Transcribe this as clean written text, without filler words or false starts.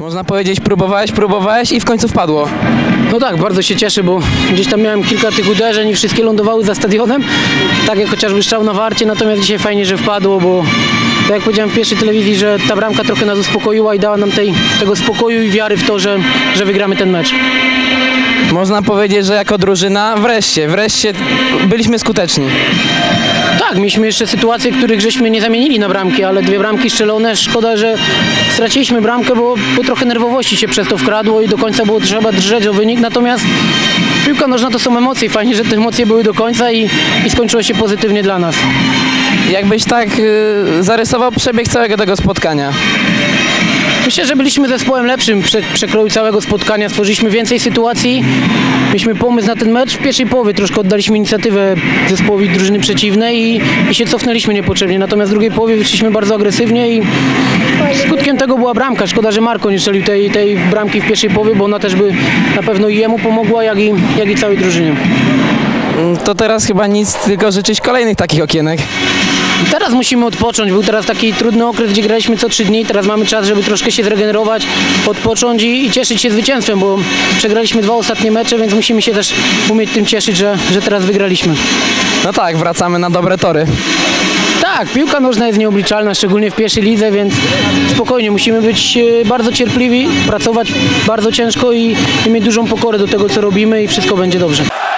Można powiedzieć, próbowałeś i w końcu wpadło. No tak, bardzo się cieszę, bo gdzieś tam miałem kilka tych uderzeń i wszystkie lądowały za stadionem, tak jak chociażby strzał na Warcie, natomiast dzisiaj fajnie, że wpadło, bo tak jak powiedziałem w pierwszej telewizji, że ta bramka trochę nas uspokoiła i dała nam tego spokoju i wiary w to, że wygramy ten mecz. Można powiedzieć, że jako drużyna wreszcie byliśmy skuteczni. Tak, mieliśmy jeszcze sytuacje, których żeśmy nie zamienili na bramki, ale 2 bramki strzelone. Szkoda, że straciliśmy bramkę, bo trochę nerwowości się przez to wkradło i do końca było trzeba drżeć o wynik. Natomiast piłka nożna to są emocje. Fajnie, że te emocje były do końca i skończyło się pozytywnie dla nas. Jakbyś tak zarysował przebieg całego tego spotkania? Myślę, że byliśmy zespołem lepszym przekroju całego spotkania. Stworzyliśmy więcej sytuacji. Mieliśmy pomysł na ten mecz. W pierwszej połowie troszkę oddaliśmy inicjatywę zespołowi drużyny przeciwnej i się cofnęliśmy niepotrzebnie. Natomiast w drugiej połowie wyszliśmy bardzo agresywnie i skutkiem tego była bramka. Szkoda, że Marko nie strzelił tej bramki w pierwszej połowie, bo ona też by na pewno i jemu pomogła, jak i całej drużynie. To teraz chyba nic, tylko życzyć kolejnych takich okienek. Teraz musimy odpocząć. Był teraz taki trudny okres, gdzie graliśmy co 3 dni. Teraz mamy czas, żeby troszkę się zregenerować, odpocząć i cieszyć się zwycięstwem, bo przegraliśmy 2 ostatnie mecze, więc musimy się też umieć tym cieszyć, że teraz wygraliśmy. No tak, wracamy na dobre tory. Tak, piłka nożna jest nieobliczalna, szczególnie w pierwszej lidze, więc spokojnie, musimy być bardzo cierpliwi, pracować bardzo ciężko i mieć dużą pokorę do tego, co robimy i wszystko będzie dobrze.